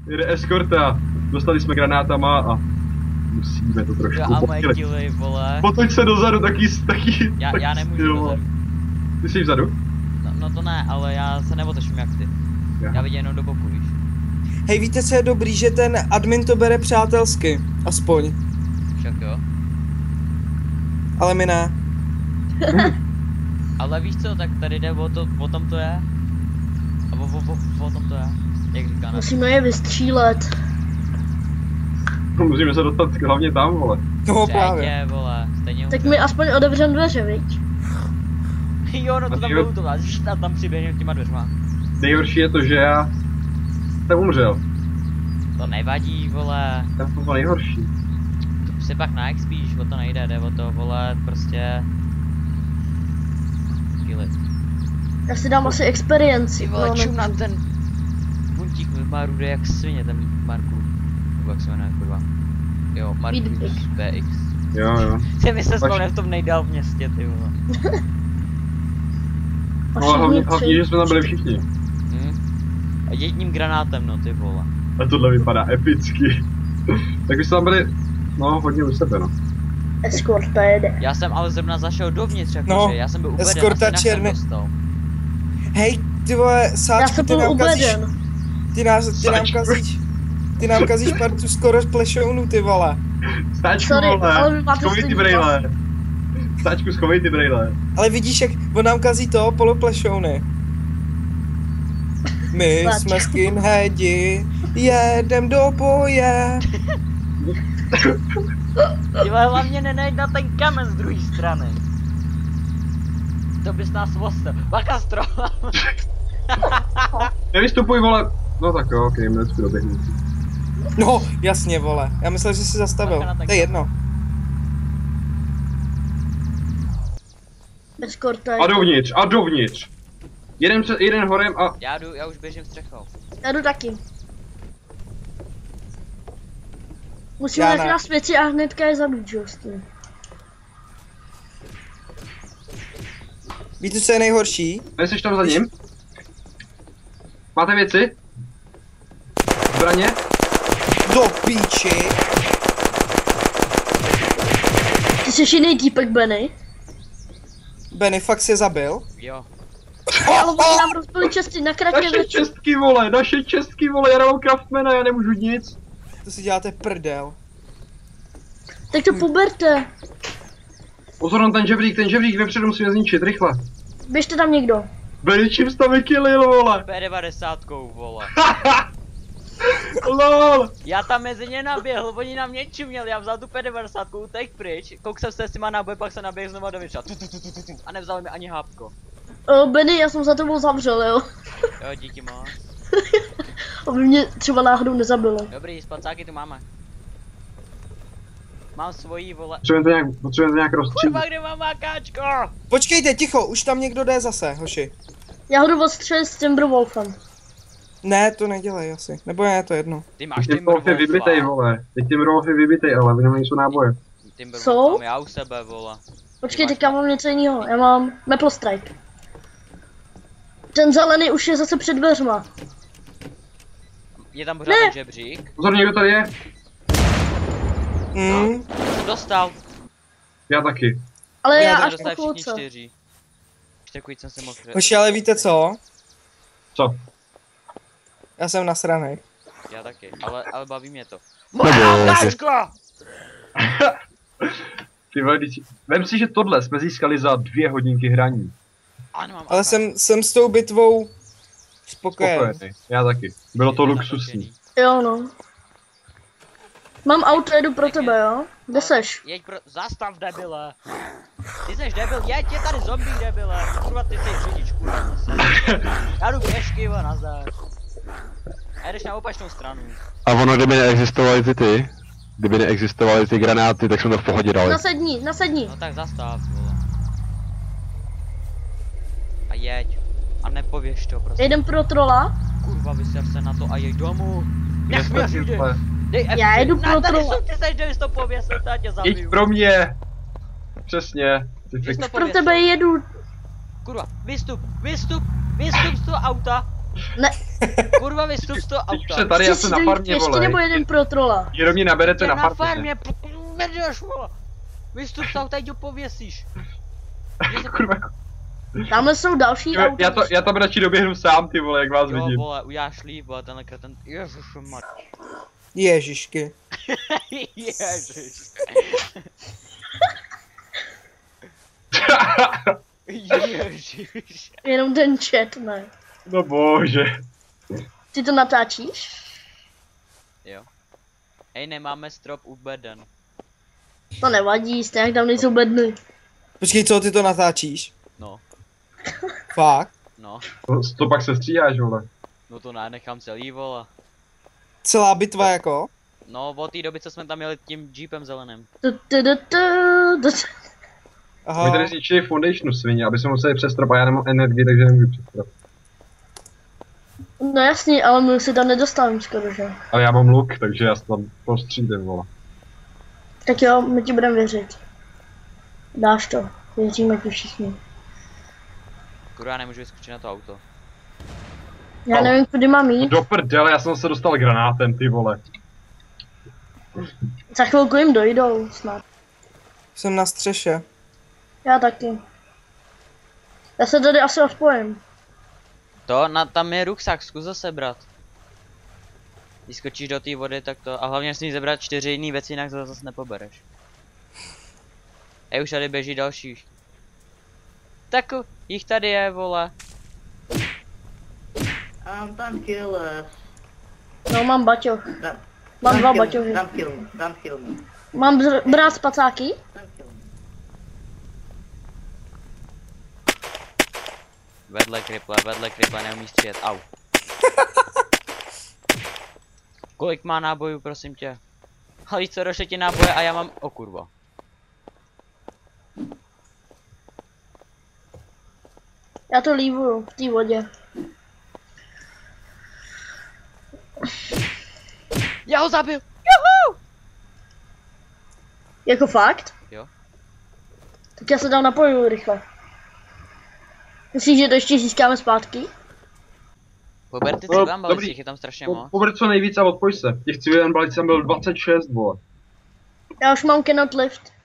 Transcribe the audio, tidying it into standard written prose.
Jede eskorta. Dostali jsme granátama a musíme to trošku a metili, vole. Potoč se dozadu, taky. Já nemůžu dozadu. Ty jsi vzadu? No to ne, ale já se neotočím jak ty. Já vidím jenom do boku, víš. Hej, víte, co je dobrý, že ten admin to bere přátelsky. Aspoň. Však jo. Ale my ne. Ale víš co, tak tady jde o tom to je. A o tom to je. Jak říká na. Musíme je vystřílet. Musíme se dostat hlavně tam, vole. No právě. Vole, stejně Tak mi aspoň otevřem dveře, viď? Jo, no to tam bylo to, a tam přiběhnem těma dveřma. Nejhorší je to, že já jsem umřel. To nevadí, vole. To je to nejhorší. To si pak naexpíš, o to nejde, jde o to, vole, prostě... Skilly. Já si dám asi experience. Ty vole, čum na ten... Puntík má rude jak svině, ten Marku. Nebo jak se jmenuje, kurva. Jo, Markus BX. Jo. Ty mi se spavne v tom nejdál v městě, ty vole. No hlavně, že jsme tam byli všichni. A jedním granátem, no ty vole. A tohle vypadá epicky. Tak jsme tam byli, no hodně u sebe, no. Escort pojede. Já jsem ale zrovna zašel dovnitř, jakože, no, já jsem byl ubeden, eskorta černý. Hej, ty vole, Sáčku, ty nám kazíš, ty nám kazíš partu skoro z plešounu, ty vole. Sáčku, vole, schovej ty brejle. Sáčku, schovej ty brejle. Ale vidíš, jak on nám kazí to, poloplešouny. My jsme skinheadi, jedem do boje. Ty vole, hlavně nenajď na ten kamen z druhé strany. To bys nás vostel. Bakastro. Nevystupuj, vole. No tak jo, okej, mlecku doběhnu. No, jasně, vole. Já myslel, že jsi zastavil. To je jedno. A dovnitř. Jeden horem a... Já už běžím střechou. Já jdu taky. Musíme nakrást věci a hnedka je zabít, Justin. Víte, co je nejhorší? Jsi tam za ním? Máte věci? Zbraně? Do píči! Ty jsi jiný týpek, Benny? Benny fakt se zabil? Jo. Ale oni nám rozbili česty, nakratě věci. Naše čestky, vole, já nemám craftmana, já nemůžu nic. To si děláte prdel. Tak to poberte. Pozor na ten žebřík vepředu musíme zničit, rychle. Běžte tam někdo. Benny, čím jsi tam vykillil, vole? P90, vole. LOL. Já tam mezi ně naběhl, oni na mě čuměli, já vzal tu P90, utek pryč, kouk jsem se s těma náboje, pak se naběhl znova dovnitř a nevzali mi ani hápko. Benny, já jsem za tebou zavřel, jo. Jo, díky moc. Aby mě třeba náhodou nezabilo. Dobrý, spacáky tu máme. Mám svojí, vole. Potřebujeme to nějak rozstřílet. Kurva, kde mám mákáčko? Počkejte, ticho, už tam někdo jde zase, hoši. Já ho jdu odstřelit s Timberwolfem. Ne, to nedělej asi, nebo je to jedno. Ty máš Timberwolf je vybitej, vole. Teď Timberwolf je vybitej, ale v něm nejsou náboje. Timberwolf mám já u sebe, vole. Počkej, teďka mám něco jiného, já mám Maple Strike. Ten zelený už je zase před dveřma. Je tam pořád ten žebřík. Pozor, někdo tady je. No, dostal. Já taky. Ale já až dostali po všichni chvilce. 4. Čtyřkujíc jsem se mohl. Hoši, ale víte co? Co? Já jsem nasranej. Já taky, ale baví mě to. Ty vole, vem si, že tohle jsme získali za 2 hodinky hraní. Ano, mám ale jsem s tou bitvou spokojený. Já taky. Bylo to luxusní. Jo no. Mám auto, jedu pro tebe, jo? Kde seš? Jeď zastav, debile. Ty seš debil, jeď, je tady zombie, debile. Kurva, ty jsi řidič, kurva. Já jdu pěšky, vole, nazdar. A jdeš na opačnou stranu. A ono, kdyby neexistovaly ty granáty, tak jsme to v pohodě dali. Nasedni. No tak zastav, vole. A jeď. A nepověš to, prostě. Jedem pro trola. Kurva, vyser se na to a jeď domů. Nech mě řídit. Já jedu pro trola. Ty seš, že jsi to pověsil, to já tě zabiju. Jď pro mě. Přesně. Pro tebe jedu. Kurva, vystup z toho auta Ne, Kurva, vystup z toho Teď už se auta. tady, já chci jsem si na dojít farmě, ještě vole. nebo jeden pro trola. Jenom mě naberete na farmě. farmě, mrdeš, vole. Vystup z auta, ať ho pověsíš. Kurva, Tamhle jsou další auta. já tam radši doběhnu sám, ty vole, jak vás Jo, vidím. vole, uděláš líp, vole, tenhle ten, ježišmar. Ježišky. Ježiš. Ježiš. Jenom ten chat, ne. No bože. Ty to natáčíš? Jo. Hej, nemáme strop u beden. To nevadí, stejně tam nejsou bedny. Počkej, co ty to natáčíš? No, Fakt? no. To pak se stříháš, vole. No to nechám celý, vole. Celá bitva jako? No, od té doby, co jsme tam jeli tím jeepem zeleným. Aha. My tady zničili foundationu svině, aby jsme museli přestrop a já nemám energii, takže nemůžu přestrop. No jasně, ale my se tam nedostaneme skoro, že? Ale já mám luk, takže já se tam prostřídím, vole. Tak jo, my ti budeme věřit. Dáš to, věříme ti všichni. Kurva, já nemůžu vyskočit na to auto. Já nevím, kudy mám jít. Do prdele, já jsem se dostal granátem, ty vole. Za chvilku jim dojdou snad. Jsem na střeše. Já taky. Já se tady asi odpojím. Tam je ruksak, zkus ho sebrat. Když skočíš do té vody, tak to, a hlavně smíš zebrat 4 jiný věci, jinak to zase nepobereš. Už tady běží další. Tak jich tady je, vole. Don't kill us. No, mám baťoch. Mám dva baťohy. Don't kill me. Don't kill me. Mám brát spacáky? Don't kill me. Vedle kriple, neumí střílet, au. Kolik má nábojů, prosím tě? Ale víš co, došly ti náboje a já mám, o kurva. Já to líbuju v té vodě. Já ho zabil! Jako fakt? Jo. Tak já se tam napojuju rychle. Myslíš, že to ještě získáme zpátky? Pober ty No, civilian dobrý. balíček, je tam strašně moc. Pobr co nejvíc a odpoj se. Těch civilian balíc jsem byl 26, vole. Já už mám cannot lift.